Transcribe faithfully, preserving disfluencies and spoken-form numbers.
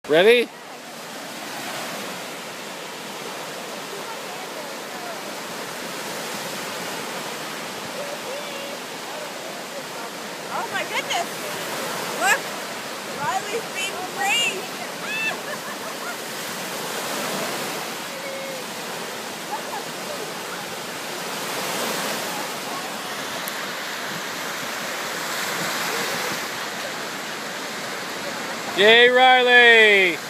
Ready? Oh my goodness! Look! Riley's being brave! Yay, Riley!